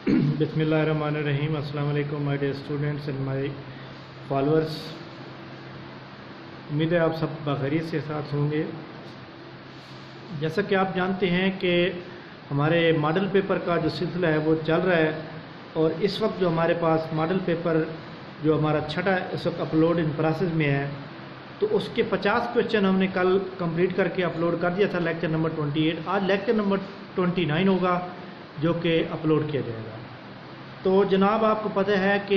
बिस्मिल्लाहिर्रहमानिर्रहीम। अस्सलाम वालेकुम my dear students and my followers. उम्मीद है आप सब बखैरियत से साथ होंगे। जैसा कि आप जानते हैं कि हमारे मॉडल पेपर का जो सिलसिला है वो चल रहा है, और इस वक्त जो हमारे पास मॉडल पेपर जो हमारा छठा इस वक्त अपलोड इन प्रोसेस में है, तो उसके 50 क्वेश्चन हमने कल कंप्लीट करके अपलोड कर दिया था, लेक्चर नंबर 28। आज लेक्चर नंबर 29 होगा जो कि अपलोड किया जाएगा। तो जनाब आपको पता है कि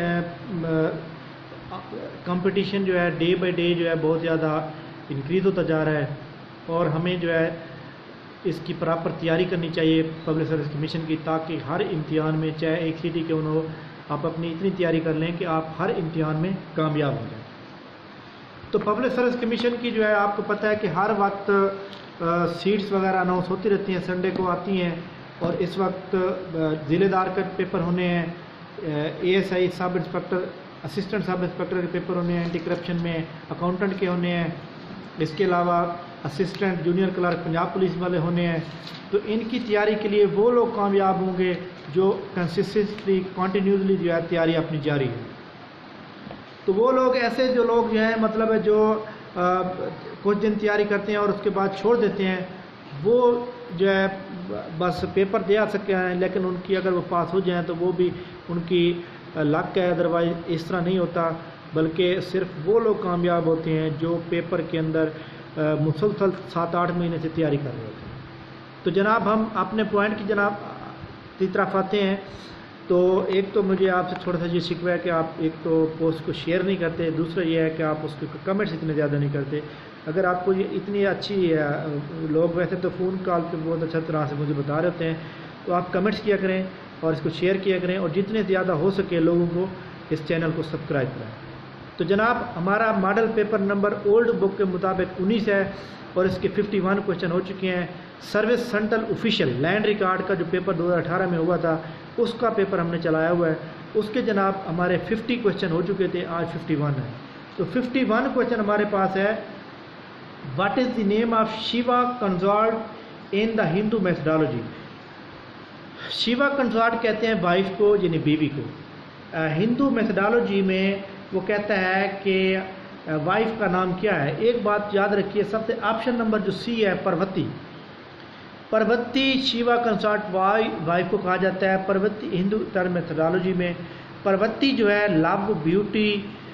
कंपटीशन जो है डे बाय डे जो है बहुत ज़्यादा इंक्रीज़ होता जा रहा है, और हमें जो है इसकी प्रॉपर तैयारी करनी चाहिए पब्लिक सर्विस कमीशन की, ताकि हर इम्तिहान में चाहे एक सिटी के हो आप अपनी इतनी तैयारी कर लें कि आप हर इम्तिहान में कामयाब हो जाएं। तो पब्लिक सर्विस कमीशन की जो है आपको पता है कि हर वक्त सीट्स वगैरह अनाउंस होती रहती हैं, संडे को आती हैं, और इस वक्त ज़िलेदार के पेपर होने हैं, ASI sub inspector, assistant sub inspector के पेपर होने हैं, एंटी करप्शन में अकाउंटेंट के होने हैं, इसके अलावा assistant junior clerk Punjab police वाले होने हैं। तो इनकी तैयारी के लिए वो लोग कामयाब होंगे जो कंसिस्टेंटली कंटिन्यूसली जो है तैयारी अपनी जारी है। तो वो लोग ऐसे जो लोग जो हैं मतलब है जो कुछ दिन तैयारी करते हैं और उसके बाद छोड़ देते हैं, वो जो है बस पेपर दे आ सके हैं, लेकिन उनकी अगर वो पास हो जाएं तो वो भी उनकी लक है, अदरवाइज इस तरह नहीं होता। बल्कि सिर्फ वो लोग कामयाब होते हैं जो पेपर के अंदर मुसलसल 7-8 महीने से तैयारी कर रहे होते हैं। तो जनाब हम अपने पॉइंट की जनाब की तरफ आते हैं। तो एक तो मुझे आपसे थोड़ा सा ये शिकवा है कि आप एक तो पोस्ट को शेयर नहीं करते, दूसरा ये है कि आप उसके कमेंट्स इतने ज़्यादा नहीं करते। अगर आपको ये इतनी अच्छी लोग वैसे तो फ़ोन कॉल पे बहुत अच्छा तरह से मुझे बता रहे होते हैं, तो आप कमेंट्स किया करें और इसको शेयर किया करें, और जितने ज़्यादा हो सके लोगों को इस चैनल को सब्सक्राइब कराएं। तो जनाब हमारा model paper number old book के मुताबिक 19 है, और इसके 51 क्वेश्चन हो चुके हैं। Service central official land record का जो पेपर 2018 में हुआ था उसका पेपर हमने चलाया हुआ है, उसके जनाब हमारे 50 क्वेश्चन हो चुके थे, आज 51 है। तो 51 क्वेश्चन हमारे पास है। What is the name of Shiva consort in the Hindu methodology. Shiva consort कहते हैं वाइफ को, यानी बीवी को। हिंदू मैथडोलॉजी में वो कहता है कि वाइफ का नाम क्या है। एक बात याद रखिए, सबसे ऑप्शन नंबर जो सी है पार्वती, पार्वती शिवा कंसॉर्ट वाइफ को कहा जाता है। पार्वती हिंदू धर्म मैथडोलॉजी में पार्वती जो है लव, ब्यूटी,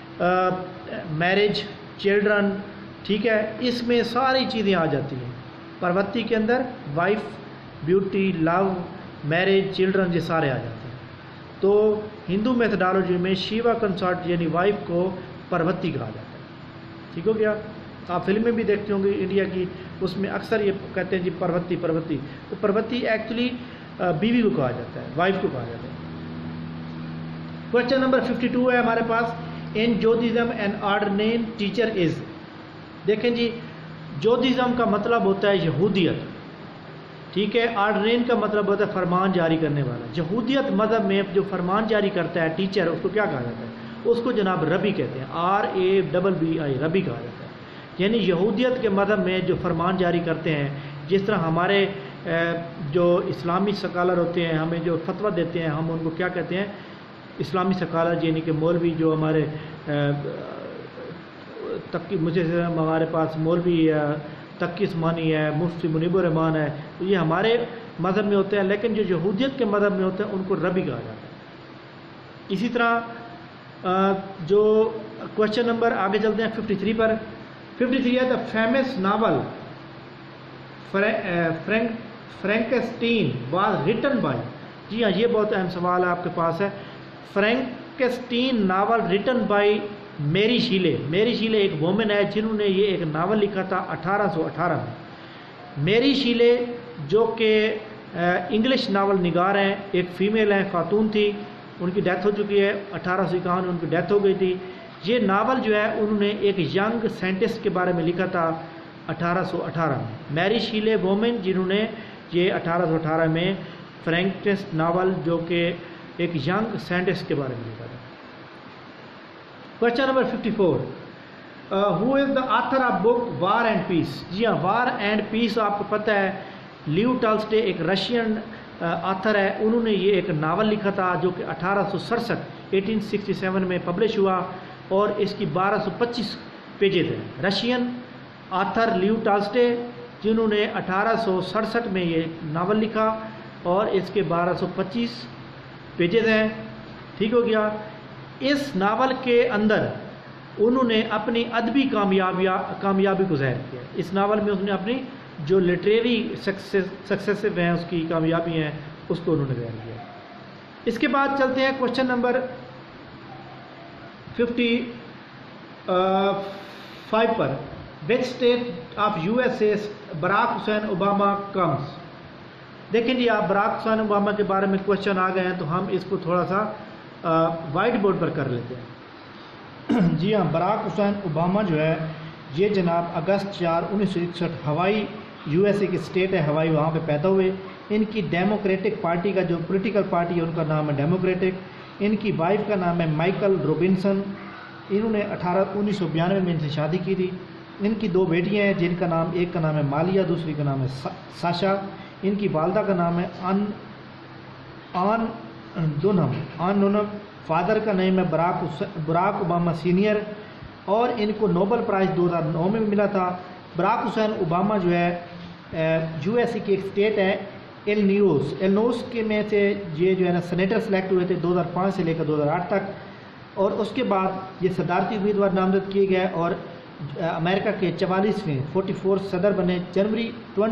मैरिज, चिल्ड्रन, ठीक है, इसमें सारी चीज़ें आ जाती हैं। पार्वती के अंदर wife, beauty, love, marriage, children ये सारे आ जाते हैं। तो हिंदू मैथडोलॉजी में शिवा कंसॉर्ट यानी वाइफ को पार्वती कहा जाता है। ठीक हो गया। आप फिल्में भी देखते होंगे इंडिया की, उसमें अक्सर ये कहते हैं जी पार्वती पार्वती। तो पार्वती एक्चुअली बीवी को कहा जाता है, वाइफ को कहा जाता है। क्वेश्चन नंबर 52 है हमारे पास। In Jyotism an ordinate teacher is. देखें जी, ज्योतिज्म का मतलब होता है यहूदियत, ठीक है। ऑर्डिनेट का मतलब होता है फरमान जारी करने वाला। यहूदियत मज़हब में जो फरमान जारी करता है टीचर, उसको क्या कहा जाता है? उसको जनाब रबी कहते हैं, RABBI, रबी कहा जाता है। यानी यहूदियत के मज़हब में जो फरमान जारी करते हैं, जिस तरह हमारे जो इस्लामी स्कॉलर होते हैं हमें जो फतवा देते हैं, हम उनको क्या कहते हैं? इस्लामी स्कॉलर, यानी कि मौलवी जो हमारे तकी, मुझे हमारे पास मौलवी तकी उस्मानी है, मुफ्ती मुनीबुर रहमान है, तो ये हमारे मज़हब में होते हैं। लेकिन जो यहूदियत के मज़हब में होते हैं उनको रबी कहा जाता है। इसी तरह जो क्वेश्चन नंबर आगे चलते हैं 53 पर। 53 है the famous novel Frankenstein was written by. जी हाँ, ये बहुत अहम सवाल है आपके पास है। फ्रैंकेस्टीन नावल रिटन बाय मेरी शीले। मेरी शीले एक वोमेन है जिन्होंने ये एक नावल लिखा था 1818 में। मेरी शीले जो कि इंग्लिश नावल निगार हैं, एक फ़ीमेल हैं, खातून थी, उनकी डेथ हो चुकी है, 1851 में उनकी डेथ हो गई थी। ये नावल जो है उन्होंने एक यंग साइंटिस्ट के बारे में लिखा था 1818 में। मैरी शीले वोमेन जिन्होंने ये 1818 में फ्रैंकेस्ट नावल जो कि एक यंग साइंटिस्ट के बारे में लिखा था। Question number 54, who is the author of book war and peace. जी हाँ, वार एंड पीस आपको पता है लियो टॉल्स्टॉय एक रशियन آتھر ہے، انہوں نے یہ ایک ناول لکھا تھا جو کہ 1867 میں پبلش ہوا اور اس کی 1225 پیجز ہیں۔ رشین آتھر لیو ٹالسٹے جنہوں نے 1867 میں یہ ناول لکھا اور اس کے 1225 پیجز ہیں، ٹھیک ہو گیا۔ اس ناول کے اندر انہوں نے اپنی ادبی کامیابی کو ظاہر کیا۔ اس ناول میں اس نے اپنی جو لٹریری سکسیسو ہیں، اس کی کامیابی ہیں، اس کو انہوں نے ظاہر کیا۔ اس کے بعد چلتے ہیں کوشچن نمبر 55 پر، which state of USA Barack Hussein Obama comes. دیکھیں جی، آپ براک حسین اوباما کے بارے میں کوشچن آ گئے ہیں تو ہم اس کو تھوڑا سا وائٹ بورڈ پر کر لیتے ہیں۔ جی ہاں، براک حسین اوباما جو ہے یہ جناب اگست 4 1961 ہوائی USA کی اسٹیٹ ہے ہوائی، وہاں پہ پیدا ہوئے۔ ان کی ڈیموکریٹک پارٹی کا جو پولیٹیکل پارٹی ہے ان کا نام ہے ڈیموکریٹک۔ ان کی وائف کا نام ہے مائیکل روبنسن، انہوں نے 1992 میں ان سے شادی کی تھی۔ ان کی 2 بیٹیاں ہیں جن کا نام، ایک کا نام ہے مالیہ، دوسری کا نام ہے ساشا۔ ان کی والدہ کا نام ہے آن نونم، فادر کا نام ہے براک اوباما سینئر، اور ان کو نوبل پرائز 2009 میں ملا تھا۔ براک حسین اوباما جو ہے USA کی ایک اسٹیٹ ہے ایلنوس کے میں سے یہ جو ہے نا سینیٹر سلیکٹ ہوئے تھے 2005 سے لے کر 2008 تک، اور اس کے بعد یہ صدارتی امیدوار نامزد کیے گئے اور امریکہ کے 44 صدر بنے۔ جنوری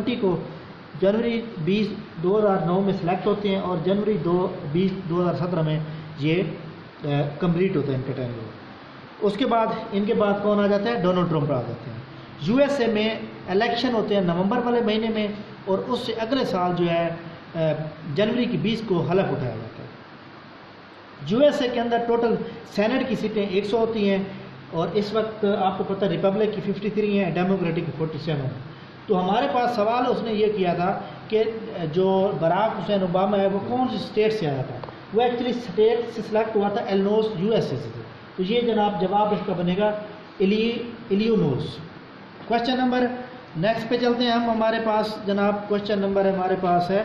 20 2009 میں سلیکٹ ہوتے ہیں اور جنوری 20 2017 میں یہ کمپلیٹ ہوتا ہے ان کا ٹائم۔ اس کے بعد ان کے بعد کون آ جاتا ہے؟ ڈونلڈ ٹرمپ آ جاتے ہیں۔ USA میں الیکشن ہوتے ہیں نومبر والے مہینے میں، اور اس سے اگلے سال جو ہے جنوری کی 20 کو حلف اٹھایا جاتا ہے۔ USA کے اندر ٹوٹل سینٹ کی سیٹیں 100 ہوتی ہیں، اور اس وقت آپ کو پتہ ریپبلک کی 53 ہیں، ڈیموکریٹک کی 47 ہیں۔ تو ہمارے پاس سوال اس نے یہ کیا تھا کہ جو براک حسین اوباما ہے وہ کون سی اسٹیٹ سے آیا تھا؟ وہ ایکچولی اسٹیٹ سے سلیکٹ ہوا تھا ایلنوس USA سے، تو یہ جناب جواب اس کا بنے گا ایلیونوس۔ کوشچن نمبر نیکسٹ پہ چلتے ہیں ہم، ہمارے پاس جناب کوشچن نمبر ہمارے پاس ہے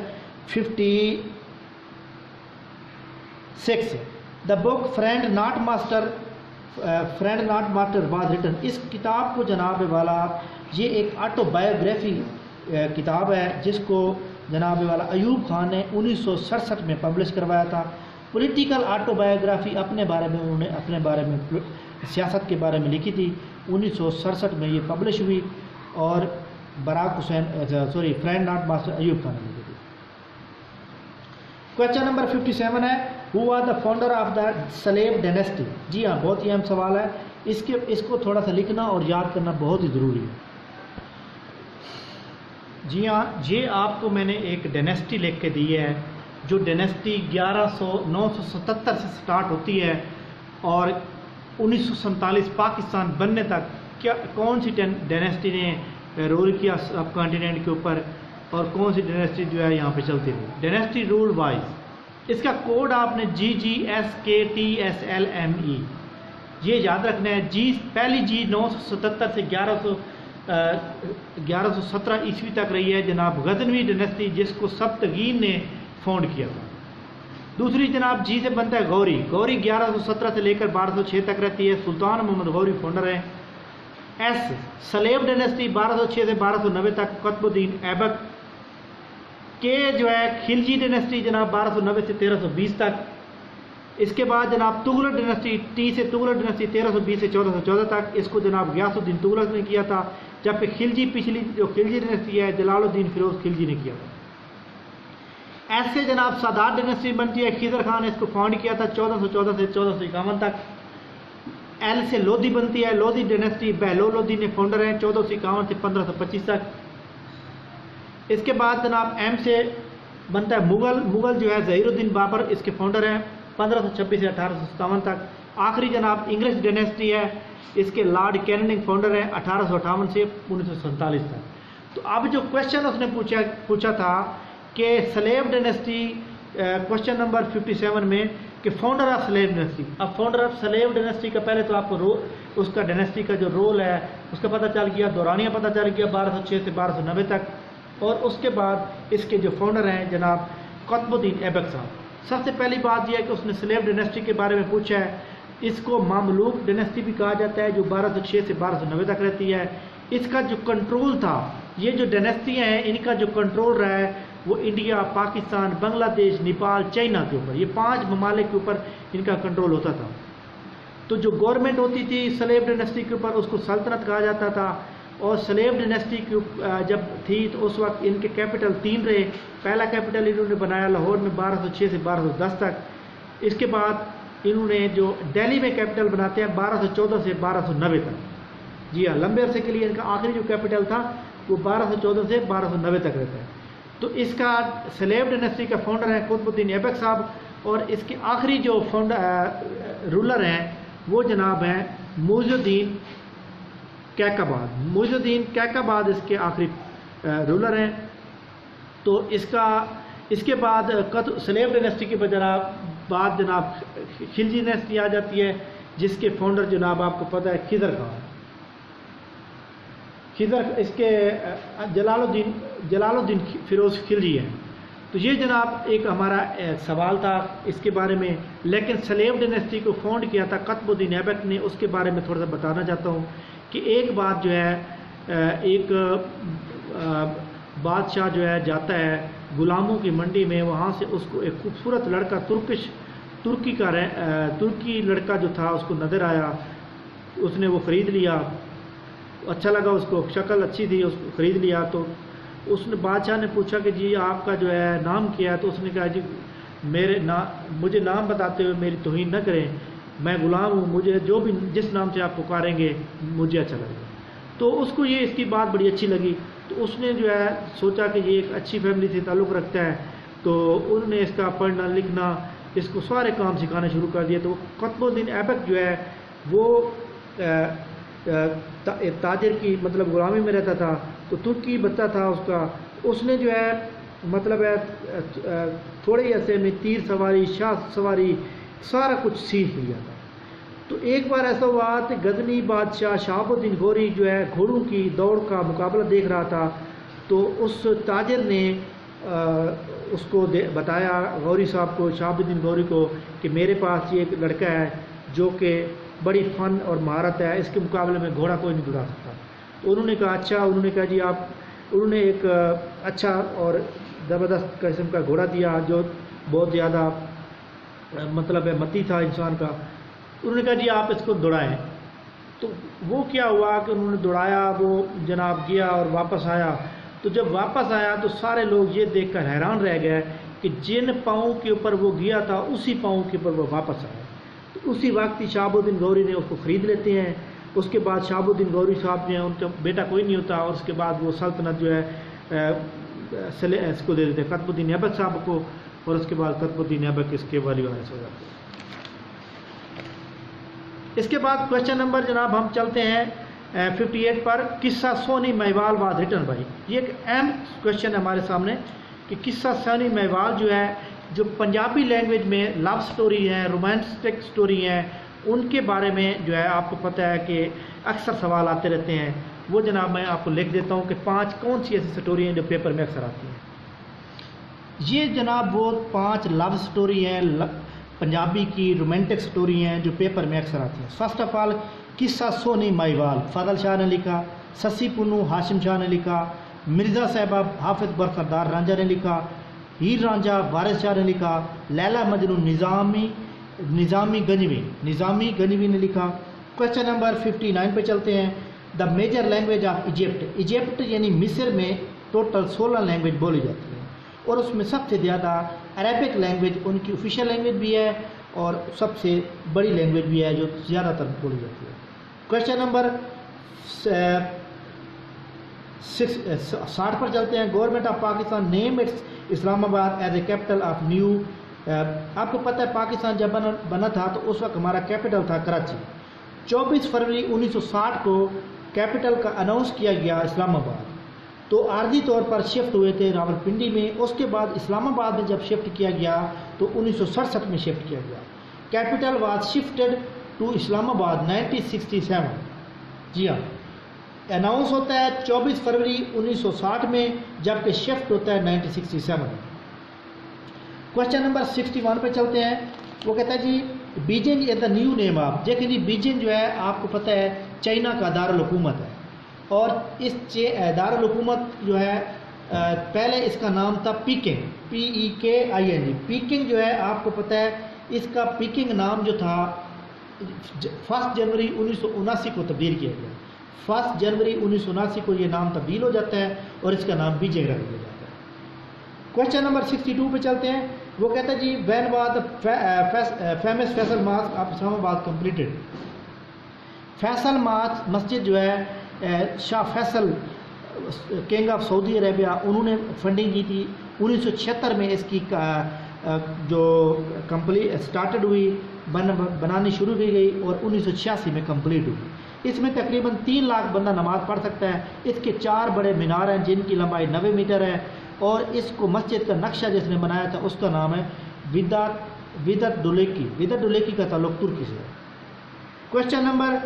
56۔ The book friend not master was written. اس کتاب کو جناب والا یہ ایک آٹو بایوگرافی کتاب ہے جس کو جناب والا ایوب خان نے 1967 میں پبلش کروایا تھا۔ پولیٹیکل آٹو بایوگرافی اپنے بارے میں انہوں نے اپنے بارے میں سیاست کے بارے میں لکھی تھی، 1967 میں یہ پبلش ہوئی، اور friend not master Ayub Khan نے لکھی تھی۔ کوشچن نمبر 57 ہے، who are the founder of the slave dynasty. جی ہاں، بہت ہی اہم سوال ہے، اس کو تھوڑا سا لکھنا اور یاد کرنا بہت ہی ضروری ہے۔ جی ہاں، یہ آپ کو میں نے ایک ڈائنیسٹی لکھ کے دی ہے، جو ڈائنیسٹی 977 سے سٹارٹ ہوتی ہے اور 1947 پاکستان بننے تک کون سی ڈائنیسٹی نے رول کیا سب کانٹیننٹ کے اوپر، اور کون سی ڈائنیسٹی جو ہے یہاں پہ چلتی تھی۔ ڈائنیسٹی رول وائز اس کا کوڈ آپ نے GGSKTSLME یہ یاد رکھنا ہے۔ پہلی جی 977 سے 1117 عیسوی تک رہی ہے جناب غزنوی ڈائنیسٹی، جس کو سبتگین نے فاؤنڈ کیا تھا۔ دوسری جناب جی سے بنتا ہے غوری 1117 سے لے کر 1206 تک رہتی ہے، سلطان محمد غوری فاؤنڈر ہیں۔ ایس سلیب ڈائنیسٹی 1206 سے 1290 تک، قطب الدین ایبک۔ کے جو ہے خلجی ڈائنیسٹی جناب 1290 سے 1320 تک۔ اس کے بعد جناب تغلق ڈائنیسٹی، ٹی سے تغلق ڈائنیسٹی 1320 سے 1414 تک، اس کو جناب غیاث الدین تغلق نے کیا تھا، جبکہ خلجی پچھلی جو خلجی ڈائنیسٹی ہے جلال الدین فیروز خلجی نے کیا تھا۔ ایسے جناب سادات ڈائنیسٹی بنتی ہے، خضر خان نے اس کو فاؤنڈ کیا تھا 1414 سے 1451 تک۔ ایل سے لودھی بنتی ہے، لودھی ڈائنیسٹی بہلول لودھی نے فاؤنڈر ہیں 1451 سے 1525 تک۔ اس کے بعد جناب ایم سے بنتا ہے مغل جو ہے ظہیر الدین بابر اس کے فاؤنڈر ہیں 1526 سے 1857 تک۔ آخری جناب انگلش ڈائنیسٹی ہے، اس کے لارڈ کینننگ فاؤنڈر ہیں 1858 سے 1947 تک۔ تو اب جو کوشچن اس نے پوچھا تھا کہ سلیب ڈائنیسٹی، کوشچن نمبر 57 میں کہ فاؤنڈر آف سلیب ڈائنیسٹی۔ اب فاؤنڈر آف سلیب ڈائنیسٹی کا پہلے تو آپ کو اس کا ڈائنیسٹی کا جو رول ہے اس کا پتہ چل گیا، دورانیہ پتہ چل گیا 1206 سے 1290 تک، اور اس کے بعد اس کے جو فاؤنڈر ہیں جناب قطب الدین ایبک صاحب. سب سے پہلی بات یہ ہے کہ اس نے سلیب ڈائنیسٹی کے بارے میں پوچھا ہے. اس کو مملوک ڈائنیسٹی بھی کہا جاتا ہے جو 1206 سے 1290 تک رہتی ہے. اس کا جو کنٹرول تھا، یہ جو ڈائنیسٹیاں ہیں ان کا جو کنٹرول رہا ہے وہ انڈیا، پاکستان، بنگلہ دیش، نیپال، چائنا کے اوپر، یہ 5 ممالک کے اوپر ان کا کنٹرول ہوتا تھا. تو جو گورنمنٹ ہوتی تھی سلیب ڈائنیسٹی کے اوپر اس کو سلطنت کہا جاتا تھا. اور سلیب ڈائنیسٹی جب تھی تو اس وقت ان کے کیپٹل 3 رہے. پہلا کیپٹل انہوں نے بنایا لاہور میں 1206 سے 1210 تک. اس کے بعد انہوں نے جو دہلی میں کیپٹل بناتے ہیں 1214 سے 1290 تک. جی ہاں، لمبے عرصے کے لیے ان کا آخری جو کیپٹل تھا وہ 1214 سے 1290 تک رہتا ہے. تو اس کا سلیب ڈائنیسٹی کا فاؤنڈر ہے قطب الدین ایبک صاحب، اور اس کے آخری جو رولر ہیں وہ جناب ہیں معز الدین کیقباد. معز الدین کیقباد اس کے آخری رولر ہیں. تو اس کے بعد سلیب ڈائنیسٹی کے بعد جناب خلجی ڈائنیسٹی آ جاتی ہے جس کے فاؤنڈر جناب آپ کو پتہ ہے خضر خان. اس کے جلال الدین فیروز خلجی ہیں. تو یہ جناب ایک ہمارا سوال تھا اس کے بارے میں. لیکن سلیب ڈائنیسٹی کو فاؤنڈ کیا تھا قطب الدین ایبک نے. اس کے بارے میں تھوڑا سا بتانا چاہتا ہوں کہ ایک بات جو ہے، ایک بادشاہ جو ہے جاتا ہے غلاموں کی منڈی میں، وہاں سے اس کو ایک خوبصورت لڑکا ترکی لڑکا جو تھا اس کو نظر آیا. اس نے وہ خرید لیا، اچھا لگا اس کو، شکل اچھی تھی، اس کو خرید لیا. تو اس نے بادشاہ نے پوچھا کہ جی آپ کا جو ہے نام کیا ہے؟ تو اس نے کہا جی مجھے نام بتاتے ہوئے میری توہین نہ کریں، میں غلام ہوں، مجھے جس نام سے آپ پکاریں گے مجھے اچھا لگے گا. تو اس کو اس کی بات بڑی اچھی لگی. تو اس نے جو ہے سوچا کہ یہ ایک اچھی فیملی سے تعلق رکھتا ہے. تو انہوں نے اس کا پڑھنا لکھنا، اس کو سارے کام سکھانا شروع کر دیا. تو قطب الدین ایبک جو ہے وہ تاجر کی مطلب غلامی میں رہتا تھا. تو ترکی بچہ تھا اس کا. اس نے جو ہے مطلب ہے تھوڑے عرصے میں تیر سواری، شاہ سواری سارا کچھ سیکھ لیا تھا. تو ایک بار ایسا ہوا کہ غزنی بادشاہ شہاب الدین غوری جو ہے گھوڑوں کی دوڑ کا مقابلہ دیکھ رہا تھا. تو اس تاجر نے اس کو بتایا غوری صاحب کو، شہاب الدین غوری کو، کہ میرے پاس یہ ایک لڑکا ہے جو کہ بڑی فن اور مہارت ہے، اس کے مقابلے میں گھوڑا کوئی نہیں دوڑا سکتا. تو انہوں نے کہا اچھا. انہوں نے کہا جی انہوں نے ایک اچھا اور زبردست قسم کا گھوڑا دیا جو بہت زیادہ مطلب ہے متی تھا انسان کا. انہوں نے کہا جی آپ اس کو دوڑائیں. تو وہ کیا ہوا کہ انہوں نے دوڑایا، وہ جناب گیا اور واپس آیا. تو جب واپس آیا تو سارے لوگ یہ دیکھ کر حیران رہ گئے کہ جن پاؤں کے اوپر وہ گیا تھا اسی پاؤں کے اوپر وہ واپس آیا. تو اسی وقت ہی شہاب الدین غوری نے اس کو خرید لیتے ہیں. اس کے بعد شہاب الدین غوری صاحب جو ہیں ان کا بیٹا کوئی نہیں ہوتا، اور اس کے بعد وہ سلطنت جو ہے اس کو دے دیتے ہیں قطب الدین ایبک صاحب کو، اور اس کے بعد قطب الدین ایبک اس کے والی وارث ہو جاتے ہیں. اس کے بعد کوشچن نمبر جناب ہم چلتے ہیں 58 پر. Qissa Sohni Mahiwal was written by. یہ ایک اہم کوشچن ہے ہمارے سامنے کہ قصہ سونی میوال جو ہے، جو پنجابی لینگویج میں لو سٹوری ہیں، رومانٹک سٹوری ہیں، ان کے بارے میں جو ہے آپ کو پتہ ہے کہ اکثر سوال آتے رہتے ہیں. وہ جناب میں آپ کو لکھ دیتا ہوں کہ 5 کون سی ایسی سٹوری ہیں جو پیپر میں اکثر آتی ہیں. یہ جناب وہ 5 لو سٹوری ہیں پنجابی کی، رومانٹک سٹوری ہیں جو پیپر میں اکثر آتی ہیں. فرسٹ آف آل قصہ سونی مہیوال فاضل شاہ نے لکھا، سسی پنو ہاشم شاہ نے لکھا، مرزا صاحبہ حافظ برخردار رانجھا نے لکھا، ہیر رانجھا وارث شاہ نے لکھا، لیلا مجنون نظامی گنجوی نے لکھا. کوشچن نمبر 59 پہ چلتے ہیں. The major language of Egypt یعنی مصر میں ٹوٹل 16 لینگویج بولی جاتی ہیں، اور اس میں سب سے زیادہ عربک لینگویج ان کی آفیشیل لینگویج بھی ہے اور سب سے بڑی لینگویج بھی ہے جو زیادہ تر بولی جاتی ہے. کوشچن نمبر 60 پر چلتے ہیں. Government of Pakistan name its Islamabad as a capital of new. آپ کو پتہ ہے پاکستان جب بنا تھا تو اس وقت ہمارا کیپٹل تھا کراچی. 24 فروری 1960 کو کیپٹل کا اناؤنس کیا گیا اسلام آباد. تو عارضی طور پر شفٹ ہوئے تھے راول پنڈی میں. اس کے بعد اسلام آباد میں جب شفٹ کیا گیا تو 1967 میں شفٹ کیا گیا. Capital was shifted to Islamabad 1967. جی ہاں، اناؤنس ہوتا ہے 24 فروری 1960 میں، جبکہ شفٹ ہوتا ہے 1967 میں. क्वेश्चन नंबर 61 पे चलते हैं। वो कहता है जी Beijing is the new name of, देखिए जी बीजिंग जो है आपको पता है चाइना का दारुल हुकूमत है, और इस दारुल हुकूमत जो है पहले इसका नाम था पीकिंग, PEKING। पीकिंग जो है आपको पता है इसका पीकिंग नाम जो था 1 जनवरी 1979 को तब्दील किया गया। 1 जनवरी 1979 को ये नाम तब्दील हो जाता है और इसका नाम बीजिंग रख दिया जाता है। क्वेश्चन नंबर 62 पे चलते हैं। वो कहता है जी when was the famous Faisal mosque of Islamabad completed. Faisal mosque मस्जिद जो है Shah Faisal king of Saudi Arabia उन्होंने फंडिंग की थी। 1976 में इसकी जो कंप्लीट स्टार्टेड हुई, बनानी शुरू की गई और 1986 में कंप्लीट हुई। इसमें तकरीबन 3 लाख बंदा नमाज पढ़ सकता है। इसके 4 बड़े मीनार हैं जिनकी लंबाई 90 मीटर है, और इसको मस्जिद का नक्शा जिसने बनाया था उसका नाम है विदत डुलेकी। विदत डुलेकी का ताल्लुक तुर्की से है। क्वेश्चन नंबर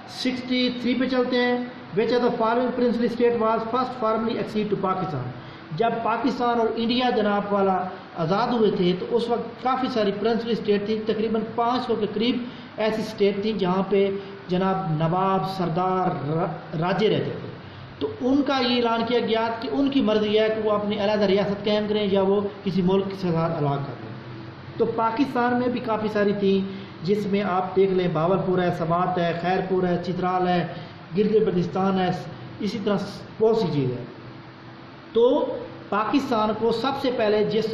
63 पे चलते हैं। Which of the following princely state was first formally accede to Pakistan. जब पाकिस्तान और इंडिया जनाब वाला आज़ाद हुए थे तो उस वक्त काफ़ी सारी प्रिंसली स्टेट थी, तकरीबन 500 के करीब ऐसी स्टेट थी जहाँ पे जनाब नवाब सरदार राजे रहते थे। तो उनका ये ऐलान किया गया कि उनकी मर्जी है कि वो अपनी अलग रियासत कायम करें या वो किसी मुल्क के साथ अलग कर दें। तो पाकिस्तान में भी काफ़ी सारी थी, जिसमें आप देख लें भावलपुर है, समात है, खैरपुर है, चित्राल है, गिलगित बल्तिस्तान है, इसी तरह बहुत सी चीज़ है। तो पाकिस्तान को सबसे पहले जिस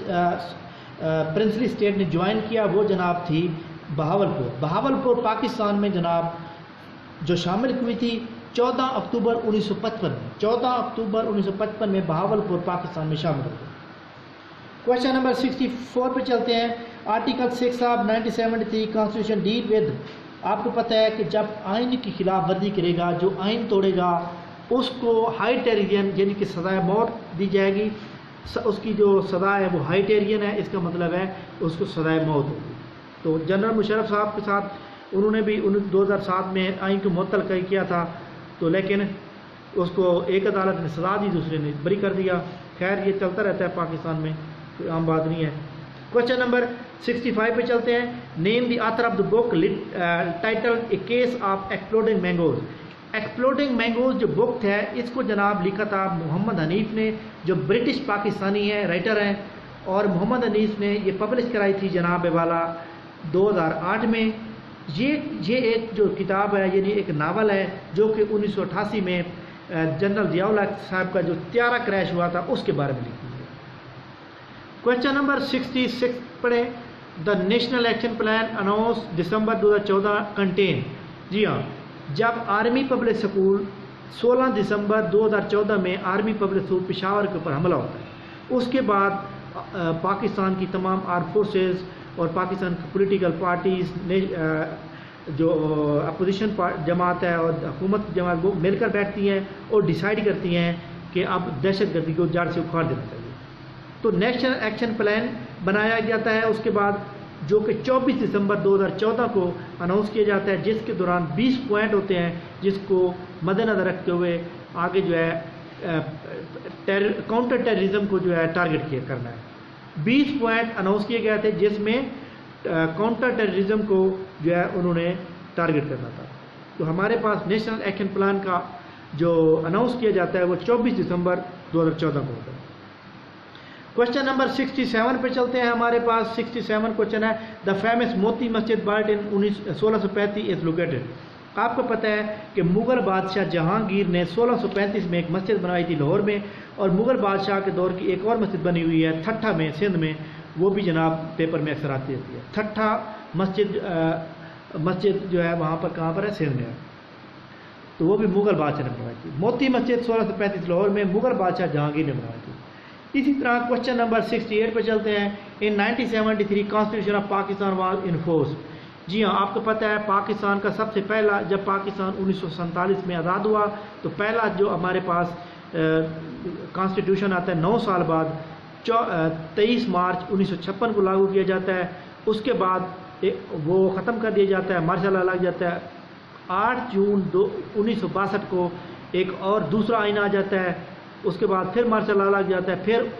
प्रिंसली स्टेट ने ज्वाइन किया वो जनाब थी बहावलपुर। बहावलपुर पाकिस्तान में जनाब जो शामिल हुई थी 14 अक्टूबर 1955 में। 14 अक्टूबर 1955 में बहावलपुर पाकिस्तान में शामिल हो गई। क्वेश्चन नंबर 64 पे चलते हैं। Article 6 of 1973 constitution deal with, आपको पता है कि जब आइन की खिलाफ वर्जी करेगा, जो आइन तोड़ेगा उसको हाई टेरियन यानी कि सज़ाए मौत दी जाएगी। उसकी जो सज़ा है वो हाई टेरियन है, इसका मतलब है उसको सज़ाए मौत होगी। तो जनरल मुशर्रफ साहब के साथ उन्होंने भी 2007 में आइन को मुअत्तल किया था, तो लेकिन उसको एक अदालत ने सज़ा दी, दूसरे ने बरी कर दिया। खैर ये चलता रहता है पाकिस्तान में, कोई आम बात नहीं है। क्वेश्चन नंबर 65 पे चलते हैं। Name the author of the book titled a case of exploding mangoes. Exploding mangoes जो बुक है इसको जनाब लिखा था मोहम्मद हनीफ ने, जो ब्रिटिश पाकिस्तानी है, राइटर हैं, और मोहम्मद हनीफ ने ये पब्लिश कराई थी जनाब वाला 2008 में। ये एक जो किताब है यानी एक नावल है जो कि 1988 में जनरल ज़ियाउल हक साहब का जो त्यारा क्रैश हुआ था उसके बारे में लिखी है। क्वेश्चन नंबर 66 पढ़े। The national action plan announce December 2014 contain. जी हाँ, जब आर्मी पब्लिक स्कूल 16 दिसंबर 2014 में आर्मी पब्लिक स्कूल पेशावर के ऊपर हमला होता है, उसके बाद पाकिस्तान की तमाम आर्म फोर्सेस और पाकिस्तान की पॉलिटिकल पार्टीज ने जो अपोजिशन जमात है और हुकूमत जमात वो मिलकर बैठती हैं और डिसाइड करती हैं कि अब दहशतगर्दी को जड़ से उखाड़ देना चाहिए। तो नेशनल एक्शन प्लान बनाया जाता है उसके बाद, जो कि 24 दिसंबर 2014 को अनाउंस किया जाता है, जिसके दौरान 20 पॉइंट होते हैं जिसको मद्देनज़र रखते हुए आगे जो है काउंटर टेररिज्म को जो है टारगेट किया करना है। 20 पॉइंट अनाउंस किए गए थे जिसमें काउंटर टेररिज्म को जो है उन्होंने टारगेट करना था। तो हमारे पास नेशनल एक्शन प्लान का जो अनाउंस किया जाता है वो 24 दिसंबर 2014 को होता है। क्वेश्चन नंबर 67 पे चलते हैं। हमारे पास 67 क्वेश्चन है। The famous Moti Masjid built in 1635 is located. आपको पता है कि मुग़ल बादशाह जहांगीर ने 1635 में एक मस्जिद बनाई थी लाहौर में, और मुग़ल बादशाह के दौर की एक और मस्जिद बनी हुई है ठट्ठा में, सिंध में, वो भी जनाब पेपर में अक्सर आती रहती है। ठट्ठा मस्जिद जो है वहाँ पर कहाँ पर है, सिंध में है। तो वो भी मुग़ल बादशाह ने बनवाई थी। मोती मस्जिद 1635 लाहौर में मुग़ल बादशाह जहांगीर ने बनवाई थी। इसी तरह क्वेश्चन नंबर 68 पर चलते हैं। In 1973 constitution of Pakistan was enforce. जी हाँ, आपको पता है पाकिस्तान का सबसे पहला, जब पाकिस्तान 1947 में आज़ाद हुआ तो पहला जो हमारे पास कॉन्स्टिट्यूशन आता है 9 साल बाद 23 मार्च 1956 को लागू किया जाता है। उसके बाद वो ख़त्म कर दिया जाता है, मार्शल लॉ लग जाता है। 8 जून 1962 को एक और दूसरा आइन आ जाता है। उसके बाद फिर मार्शल लॉ लग जाता है। फिर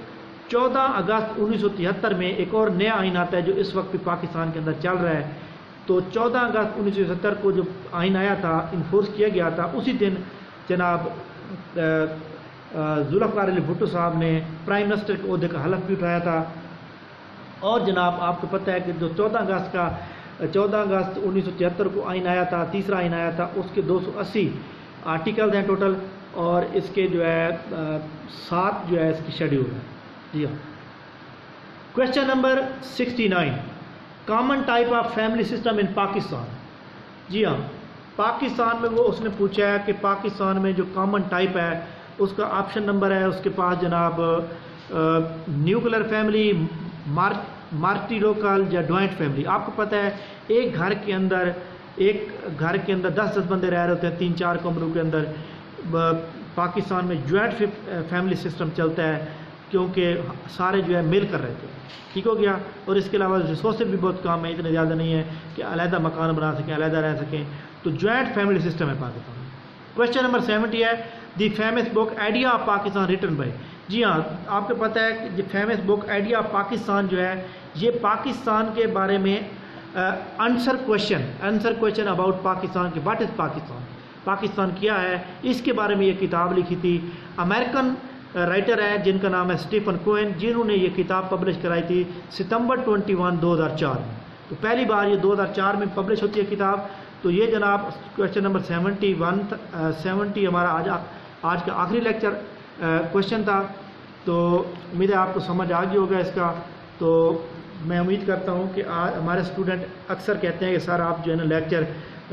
14 अगस्त 1973 में एक और नया आइन आता है जो इस वक्त भी पाकिस्तान के अंदर चल रहा है। तो 14 अगस्त 1970 को जो आइन आया था, इन्फोर्स किया गया था, उसी दिन जनाब जुल्फ़िकार अली भुट्टो साहब ने प्राइम मिनिस्टर के ओहदे का हलफ भी उठाया था। और जनाब आपको पता है कि जो 14 अगस्त 1973 को आइन आया था, तीसरा आइन आया था, उसके 280 आर्टिकल्स हैं टोटल, और इसके जो है 7 जो है इसकी शेड्यूल है। जी हाँ। Question number 69, common type of family system in Pakistan. जी हाँ, पाकिस्तान में वो उसने पूछा है कि पाकिस्तान में जो कॉमन टाइप है उसका ऑप्शन नंबर है उसके पास जनाब न्यूक्लियर फैमिली, मार्टिलोकल या जॉइंट फैमिली। आपको पता है एक घर के अंदर 10-10 बंदे रह रहे होते हैं 3-4 कमरों के अंदर। पाकिस्तान में जॉइंट फैमिली सिस्टम चलता है क्योंकि सारे जो है मिल कर रहते हैं। ठीक हो गया। और इसके अलावा रिसोर्सेज भी बहुत कम है, इतने ज़्यादा नहीं है कि अलहदा मकान बना सकें, अलहदा रह सकें। तो जॉइंट फैमिली सिस्टम है पाकिस्तान में। क्वेश्चन नंबर 70 है the famous book idea of Pakistan written by. जी हाँ, आपको पता है कि famous book idea of Pakistan जो है ये पाकिस्तान के बारे में आंसर क्वेश्चन अबाउट पाकिस्तान के व्हाट इज़ पाकिस्तान क्या है, इसके बारे में ये किताब लिखी थी। अमेरिकन राइटर है जिनका नाम है स्टीफन कोहेन, जिन्होंने ये किताब पब्लिश कराई थी सितंबर 21, 2004 में। तो पहली बार ये 2004 में पब्लिश होती है किताब। तो ये जनाब क्वेश्चन नंबर 70 हमारा आज का आखिरी लेक्चर क्वेश्चन था। तो उम्मीद है आपको समझ आ गया होगा इसका। तो मैं उम्मीद करता हूँ कि आज हमारे स्टूडेंट अक्सर कहते हैं कि सर आप जो है ना लेक्चर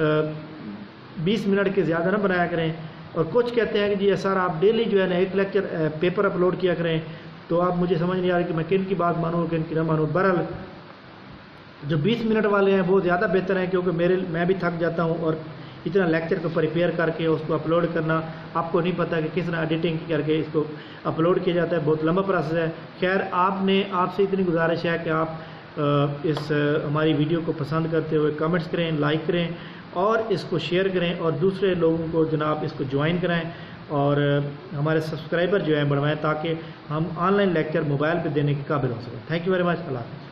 20 मिनट के ज़्यादा ना बनाया करें, और कुछ कहते हैं कि जी सर आप डेली जो है ना एक लेक्चर पेपर अपलोड किया करें। तो आप मुझे समझ नहीं आ रही कि मैं किन की बात मानूँ किन की ना मानूँ। बहरहाल जो 20 मिनट वाले हैं वो ज़्यादा बेहतर हैं, क्योंकि मैं भी थक जाता हूँ और इतना लेक्चर को प्रिपेयर करके उसको अपलोड करना, आपको नहीं पता कि किस तरह एडिटिंग करके इसको अपलोड किया जाता है, बहुत लंबा प्रोसेस है। खैर आपसे इतनी गुजारिश है कि आप इस हमारी वीडियो को पसंद करते हुए कमेंट्स करें, लाइक करें और इसको शेयर करें और दूसरे लोगों को जनाब इसको ज्वाइन कराएं और हमारे सब्सक्राइबर जो है बढ़वाएं ताकि हम ऑनलाइन लेक्चर मोबाइल पे देने के काबिल हो सकें। Thank you very much. अल्लाह हाफ़िज़।